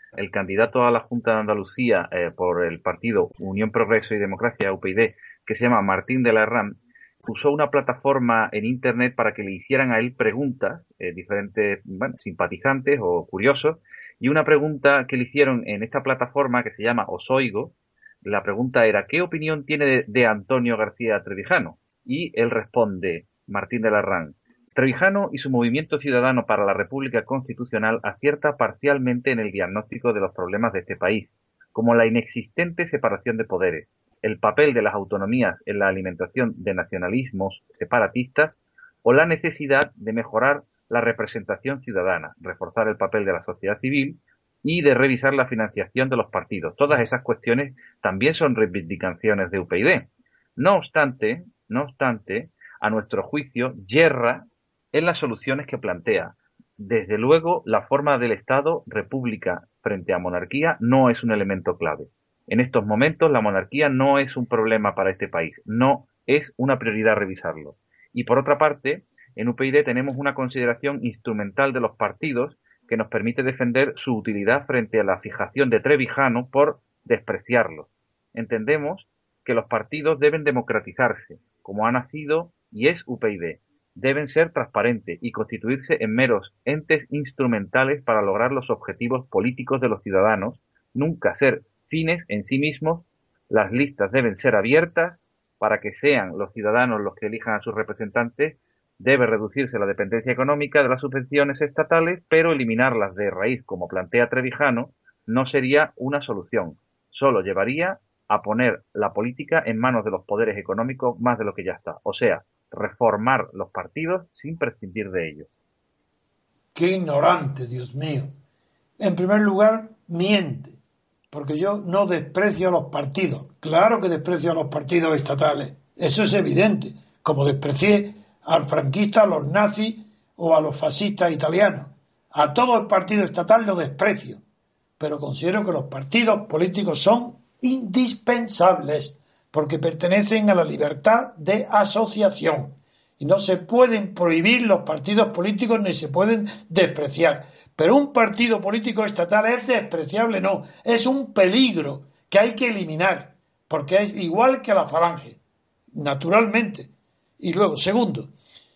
el candidato a la Junta de Andalucía por el partido Unión Progreso y Democracia, UPyD, que se llama Martín de la Herrán, usó una plataforma en Internet para que le hicieran a él preguntas, diferentes, bueno, simpatizantes o curiosos, y una pregunta que le hicieron en esta plataforma que se llama Os Oigo, la pregunta era, ¿qué opinión tiene de Antonio García Trevijano? Y él responde, Martín de la Herrán, Trevijano y su Movimiento Ciudadano para la República Constitucional acierta parcialmente en el diagnóstico de los problemas de este país, como la inexistente separación de poderes, el papel de las autonomías en la alimentación de nacionalismos separatistas o la necesidad de mejorar la representación ciudadana, reforzar el papel de la sociedad civil y de revisar la financiación de los partidos. Todas esas cuestiones también son reivindicaciones de UPyD. No obstante, a nuestro juicio, yerra en las soluciones que plantea. Desde luego, la forma del Estado, república frente a monarquía, no es un elemento clave. En estos momentos, la monarquía no es un problema para este país, no es una prioridad revisarlo. Y por otra parte, en UPyD tenemos una consideración instrumental de los partidos que nos permite defender su utilidad frente a la fijación de Trevijano por despreciarlos. Entendemos que los partidos deben democratizarse, como ha nacido y es UPyD. Deben ser transparentes y constituirse en meros entes instrumentales para lograr los objetivos políticos de los ciudadanos, nunca ser fines en sí mismos. Las listas deben ser abiertas para que sean los ciudadanos los que elijan a sus representantes. Debe reducirse la dependencia económica de las subvenciones estatales, pero eliminarlas de raíz, como plantea Trevijano, no sería una solución. Solo llevaría a poner la política en manos de los poderes económicos más de lo que ya está. O sea, reformar los partidos sin prescindir de ellos. Qué ignorante, Dios mío. En primer lugar, miente, porque yo no desprecio a los partidos. Claro que desprecio a los partidos estatales, eso es evidente, como desprecié al franquista, a los nazis o a los fascistas italianos. A todo el partido estatal lo desprecio, pero considero que los partidos políticos son indispensables porque pertenecen a la libertad de asociación y no se pueden prohibir los partidos políticos ni se pueden despreciar. Pero un partido político estatal es despreciable, no, es un peligro que hay que eliminar porque es igual que la falange, naturalmente. Y luego, segundo,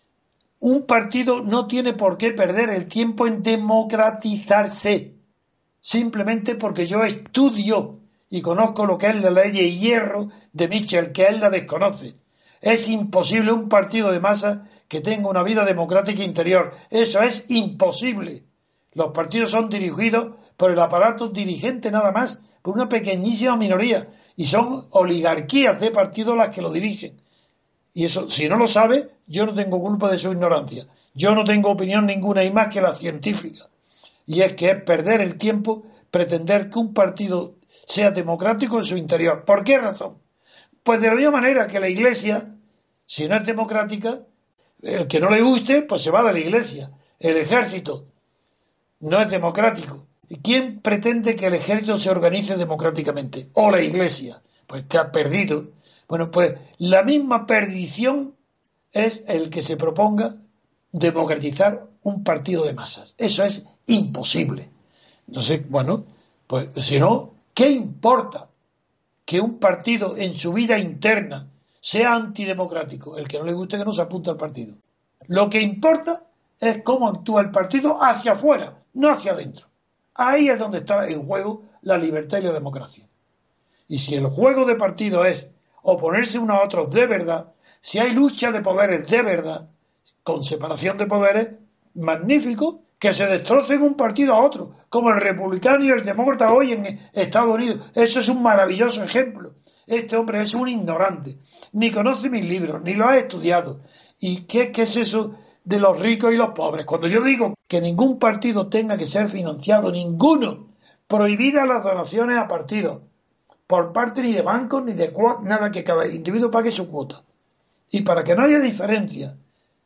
un partido no tiene por qué perder el tiempo en democratizarse, simplemente porque yo estudio y conozco lo que es la ley de hierro de Mitchell, que él la desconoce. Es imposible un partido de masa que tenga una vida democrática interior. Eso es imposible. Los partidos son dirigidos por el aparato dirigente nada más, por una pequeñísima minoría, y son oligarquías de partidos las que lo dirigen. Y eso, si no lo sabe, yo no tengo culpa de su ignorancia. Yo no tengo opinión ninguna y más que la científica. Y es que es perder el tiempo pretender que un partido sea democrático en su interior. ¿Por qué razón? Pues de la misma manera que la Iglesia, si no es democrática, el que no le guste, pues se va de la Iglesia. El ejército no es democrático. ¿Y quién pretende que el ejército se organice democráticamente? O la Iglesia. Pues te has perdido. Bueno, pues la misma perdición es el que se proponga democratizar un partido de masas. Eso es imposible. Entonces, bueno, pues si no, ¿qué importa que un partido en su vida interna sea antidemocrático? El que no le guste que no se apunte al partido. Lo que importa es cómo actúa el partido hacia afuera, no hacia adentro. Ahí es donde está en juego la libertad y la democracia. Y si el juego de partido es oponerse unos a otros de verdad, si hay lucha de poderes de verdad, con separación de poderes, magnífico, que se destrocen un partido a otro, como el republicano y el demócrata hoy en Estados Unidos. Eso es un maravilloso ejemplo. Este hombre es un ignorante, ni conoce mis libros, ni lo ha estudiado. ¿Y qué es eso de los ricos y los pobres? Cuando yo digo que ningún partido tenga que ser financiado, ninguno, prohibidas las donaciones a partidos, por parte ni de bancos ni de nada, que cada individuo pague su cuota. Y para que no haya diferencia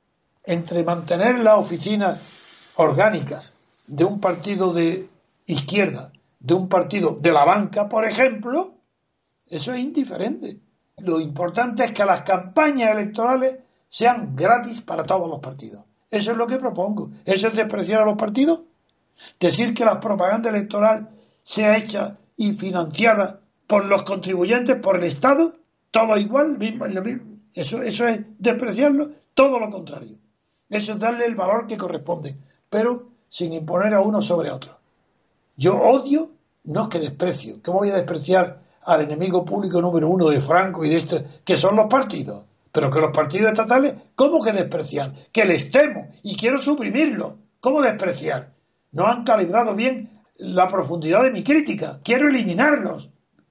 entre mantener las oficinas orgánicas de un partido de izquierda, de un partido de la banca, por ejemplo, eso es indiferente. Lo importante es que las campañas electorales sean gratis para todos los partidos. Eso es lo que propongo. ¿Eso es despreciar a los partidos? Decir que la propaganda electoral sea hecha y financiada por los contribuyentes, por el Estado, todo igual, lo mismo. Eso es despreciarlo, todo lo contrario. Eso es darle el valor que corresponde, pero sin imponer a uno sobre otro. Yo odio, no es que desprecio. ¿Cómo voy a despreciar al enemigo público número uno de Franco y de esto, que son los partidos? Pero que los partidos estatales, ¿cómo que despreciar? Que les temo y quiero suprimirlos. ¿Cómo despreciar? No han calibrado bien la profundidad de mi crítica. Quiero eliminarlos,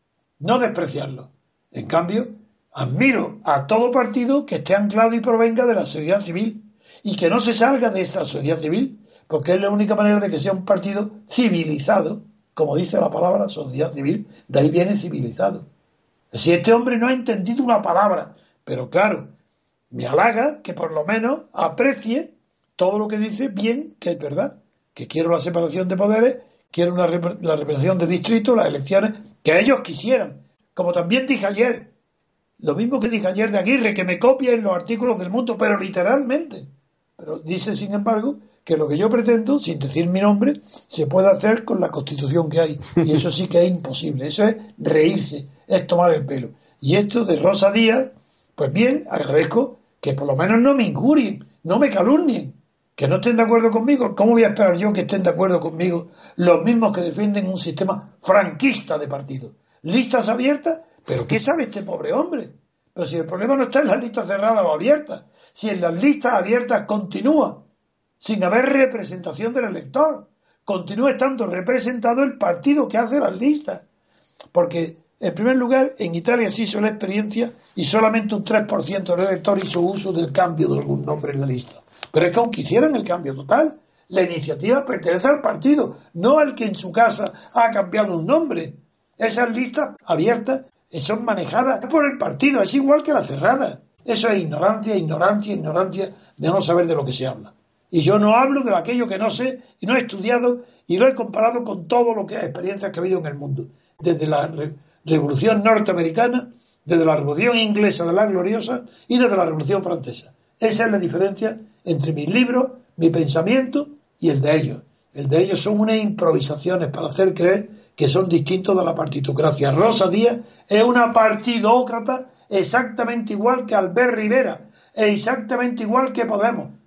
no despreciarlos. En cambio, admiro a todo partido que esté anclado y provenga de la sociedad civil y que no se salga de esa sociedad civil, porque es la única manera de que sea un partido civilizado, como dice la palabra sociedad civil, de ahí viene civilizado. Si este hombre no ha entendido una palabra, pero claro, me halaga que por lo menos aprecie todo lo que dice bien, que es verdad, que quiero la separación de poderes, quiero la representación de distritos, las elecciones, que ellos quisieran. Como también dije ayer, lo mismo que dije ayer de Aguirre, que me copia en los artículos del Mundo, pero literalmente. Pero dice, sin embargo, que lo que yo pretendo, sin decir mi nombre, se puede hacer con la Constitución que hay. Y eso sí que es imposible. Eso es reírse, es tomar el pelo. Y esto de Rosa Díaz, pues bien, agradezco que por lo menos no me injurien, no me calumnien, que no estén de acuerdo conmigo. ¿Cómo voy a esperar yo que estén de acuerdo conmigo los mismos que defienden un sistema franquista de partidos? Listas abiertas, pero ¿qué sabe este pobre hombre? Pero si el problema no está en las listas cerradas o abiertas, si en las listas abiertas continúa sin haber representación del elector, continúa estando representado el partido que hace las listas. Porque, en primer lugar, en Italia se hizo la experiencia y solamente un 3% del elector hizo uso del cambio de algún nombre en la lista. Pero es que aunque hicieran el cambio total, la iniciativa pertenece al partido, no al que en su casa ha cambiado un nombre. Esas listas abiertas son manejadas por el partido, es igual que las cerradas. Eso es ignorancia de no saber de lo que se habla. Y yo no hablo de aquello que no sé y no he estudiado y lo he comparado con todo lo que experiencias que ha habido en el mundo. Desde la Revolución Norteamericana, desde la Revolución Inglesa de la Gloriosa y desde la Revolución Francesa. Esa es la diferencia entre mis libros, mi pensamiento y el de ellos. El de ellos son unas improvisaciones para hacer creer que son distintos de la partitocracia. Rosa Díaz es una partidócrata exactamente igual que Albert Rivera, exactamente igual que Podemos.